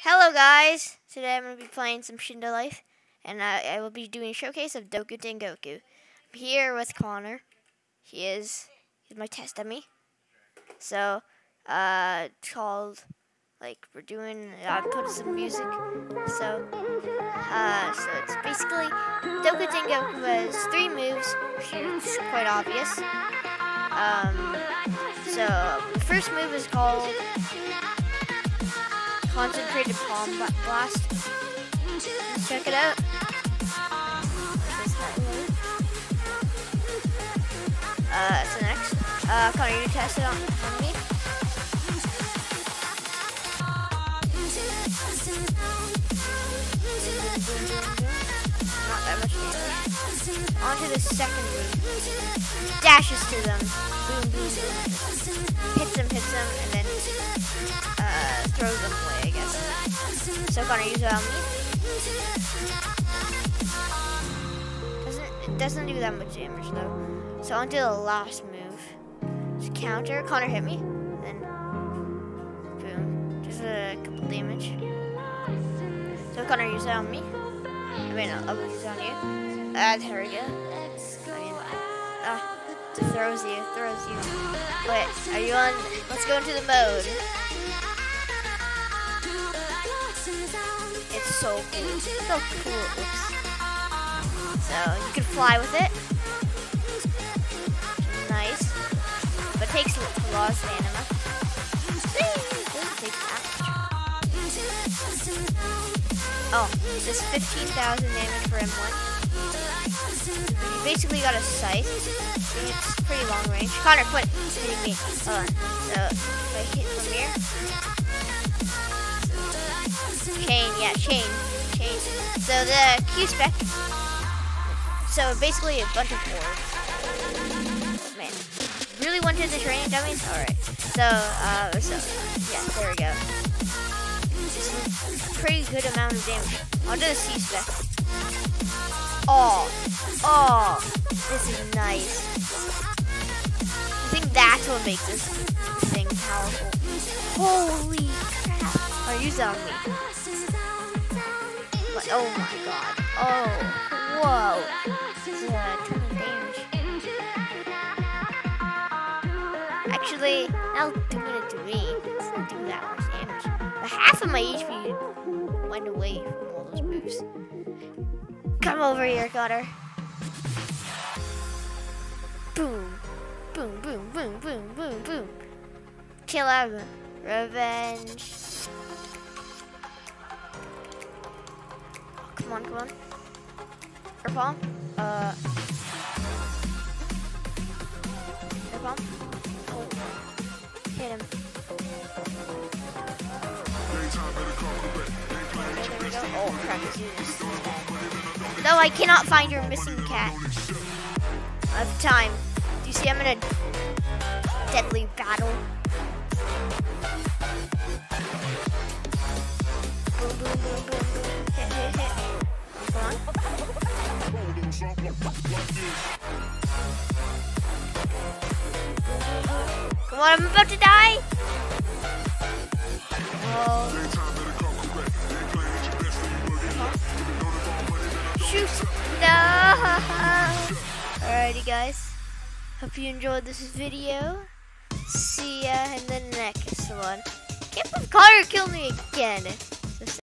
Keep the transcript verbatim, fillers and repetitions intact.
Hello guys! Today I'm going to be playing some Shindo Life, and I, I will be doing a showcase of Doku Tengoku. I'm here with Connor. He is he's my test dummy. So, uh, it's called, like, we're doing, I put some music. So, uh, so it's basically, Doku Tengoku has three moves, which is quite obvious. Um, so, the first move is called Concentrated Palm Blast. Let's check it out. Uh, so next, uh, Connor, you test it on, on me. Not that much damage. On to the second move. Dashes to them. Boom, boom, boom. Hits them, hits them, and then uh, throws them away, I guess. So Connor, use it on me. Doesn't, it doesn't do that much damage though. So on to the last move. Just counter. Connor hit me. Then boom. Just a couple damage. So Connor, use it on me. I mean, I'll use it on you. Ah, there we go. I mean, ah, it throws you, throws you. Wait, are you on? Let's go into the mode. It's so cool. So cool. Oops. So you can fly with it. Nice. But it takes a lot of stamina. Oh, this fifteen thousand damage for M one. You basically got a scythe. It's pretty long range. Connor, quit hitting me. Hold on. So, if I hit from here. Chain, yeah, chain. Chain. So, the Q-spec. So, basically a bunch of orbs. Man. Really wanted the training dummies? Alright. So, uh, so, yeah, there we go. Pretty good amount of damage. Onto the C-spec. Oh, oh, this is nice. I think that's what makes this thing powerful. Holy crap. Oh, use that on me. But, oh my god. Oh, whoa. This is a ton of damage. Actually, now doing it to me, it doesn't do that much damage. But half of my H P went away from all those moves. Come over here, Connor. Boom. Boom, boom, boom, boom, boom, boom. Kill him. Revenge. Oh, come on, come on. Air palm. Uh. Air palm. Oh. Hit him. Oh crap, he's doing this. No, I cannot find your missing cat. I have time. Do you see I'm in a deadly battle? Boom, boom, boom, boom, boom. Hit, hit, hit. Come on. Come on, I'm about to die. Oh. Shoot! No! Alrighty guys, hope you enjoyed this video. See ya in the next one. Can't believe Connor killed me again.